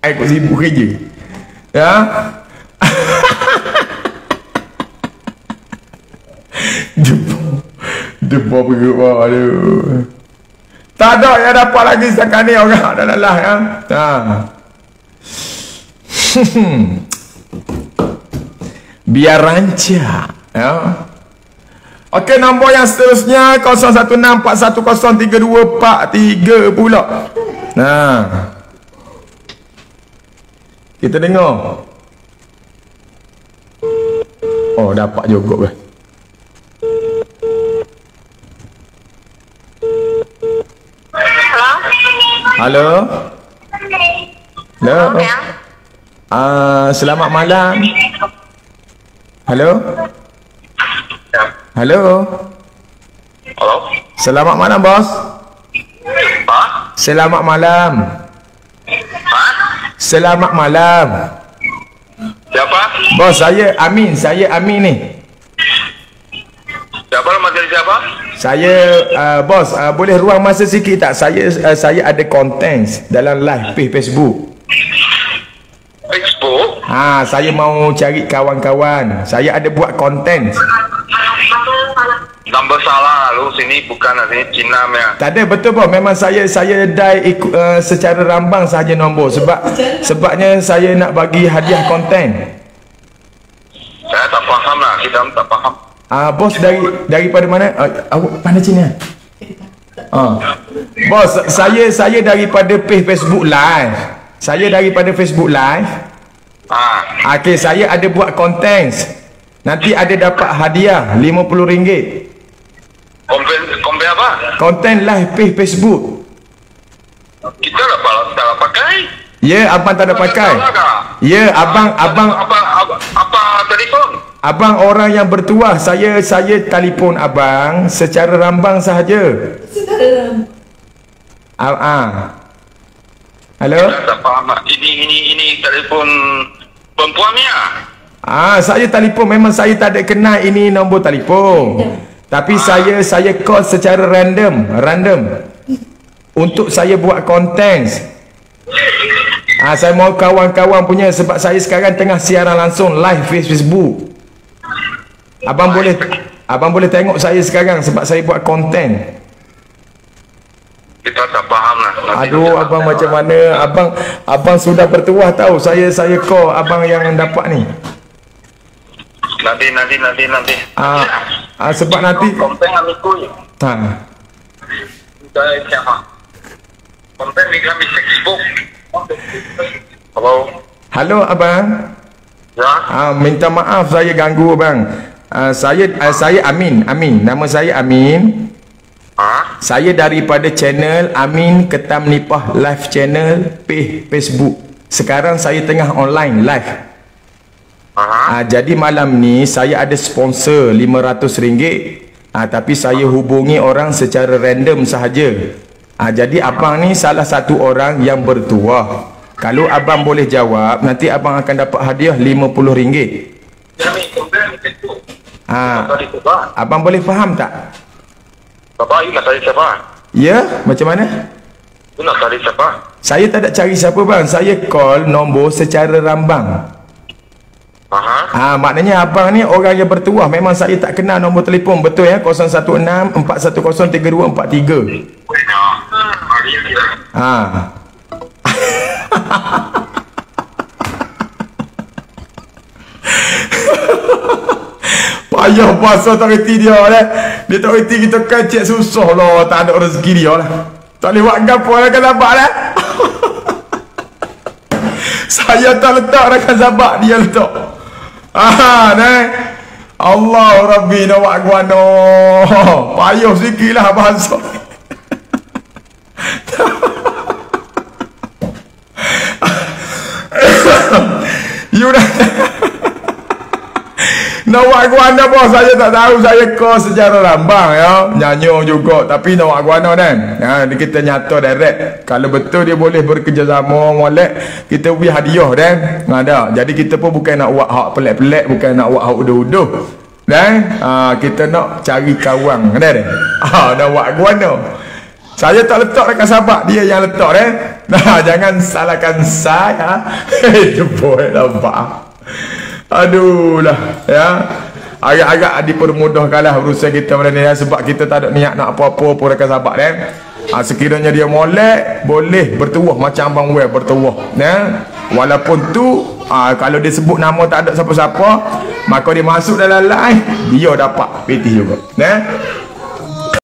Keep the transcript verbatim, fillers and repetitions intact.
Aku sibuk kerja. Ya. Depa. Depa pergi bawah. Aduh. Tak ada yang dapat lagi setakat ni orang dah lelah ya. Ha. Biar rancak ya. Okey, nombor yang seterusnya kosong satu enam empat satu kosong tiga dua empat tiga pula. Nah. Kita dengar. Oh, dapat juga weh. Halo. Halo. Ah, uh, selamat malam. Halo. Halo. Halo. Selamat malam, bos. Ha? Selamat malam. Ha? Selamat malam. Siapa? Bos, saya Amin. Saya Amin ni. Siapa nama dari siapa? Saya uh, bos, uh, boleh ruang masa sikit tak? Saya uh, saya ada konten dalam live page Facebook. Facebook? Ha, saya mau cari kawan-kawan. Saya ada buat konten. Nombor salah lu, sini bukan, sini Cina ya. Tak ada, betul bos. Memang saya saya dah ikut uh, secara rambang sahaja nombor sebab sebabnya saya nak bagi hadiah konten. Saya tak faham lah, kita tak faham. Ah, uh, bos dari daripada mana? Uh, awak pandai Cina? Ah. Bos, saya saya daripada page Facebook live. Saya daripada Facebook live. Ah. Okey, saya ada buat konten. Nanti ada dapat hadiah lima puluh ringgit. Kompen, kompen apa? Konten live page Facebook. Kita tak tak pakai. Ya, abang tak ada pakai. Ya, abang abang apa apa, apa telefon? Abang orang yang bertuah. Saya saya telefon abang secara rambang sahaja. Ah, ah. Halo. Kita tak faham. Ini ini ini telefon perempuan ya? Ah, saya telefon, memang saya tak ada kenal ini nombor telefon. Tapi ah. saya saya call secara random, random. Untuk saya buat konten. Ah, saya mau kawan-kawan punya sebab saya sekarang tengah siaran langsung live Facebook. Abang boleh abang boleh tengok saya sekarang sebab saya buat konten. Kita tak faham lah. Nanti Aduh, abang macam mana? Abang abang sudah bertuah tahu. Saya saya call abang yang dapat ni. Nanti nanti nanti nanti. Ah, ah sebab nanti konten amiku. Ha. Saya siapa? Konten di kami Facebook. Halo. Halo abang. Ya. Ah, minta maaf saya ganggu abang. Ah, saya ah, saya Amin, Amin. Nama saya Amin. Ha? Saya daripada channel Amin Ketam Nipah live channel page Facebook. Sekarang saya tengah online live. Aha. Ah, jadi malam ni saya ada sponsor lima ratus ringgit. Ah, tapi saya hubungi orang secara random sahaja. Ah, jadi abang ni salah satu orang yang bertuah. Kalau abang boleh jawab, nanti abang akan dapat hadiah lima puluh ringgit. Ah, abang boleh faham tak? Bapak ini nak cari siapa? Ya, macam mana? Itu nak cari siapa? Saya tak ada cari siapa bang. Saya call nombor secara rambang. Aha. Ah, maknanya abang ni orang yang bertuah. Memang saya tak kenal nombor telefon. Betul ya? kosong satu enam empat satu kosong tiga dua empat tiga. Ah. Payah puasa tak reti dia lah. Dia tak reti kita kecek susah lah. Tak ada rezeki dia lah. Tak boleh buat gapo lah kan sabak lah. Saya tak letak lah kan sabak dia letak. Ah, nah. Allah Rabbi nak buat guano. Payah sikit lah bahasa. You dah nak buat guana bos, saya tak tahu. Saya call secara rambang ya. Nyanyi juga. Tapi nak buat guana kan ha, kita nyata direct. Kalau betul dia boleh bekerjasama molek, kita beri hadiah kan. Ada. Jadi kita pun bukan nak buat hak pelik-pelik, bukan nak buat hak uduh-uduh. Dan ha, kita nak cari kawan kan. Ha, nak buat guana. Saya tak letak dekat sabak, dia yang letak eh. Nah, jangan salahkan saya. Itu boleh nampak. Aduh lah, ya. Agak-agak dipermudahkanlah urusan kita pada ni ya, sebab kita tak ada niat nak apa-apa pun dekat sabak eh. Ha, sekiranya dia molek, boleh bertuah macam Abang Wel bertuah, ya. Walaupun tu ha, kalau dia sebut nama tak ada siapa-siapa, maka dia masuk dalam line, dia dapat P T juga, ya.